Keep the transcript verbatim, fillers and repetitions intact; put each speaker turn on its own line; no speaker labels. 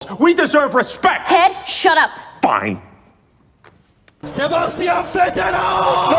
We deserve respect!
Ted, shut up.
Fine.
Sebastian Vettel!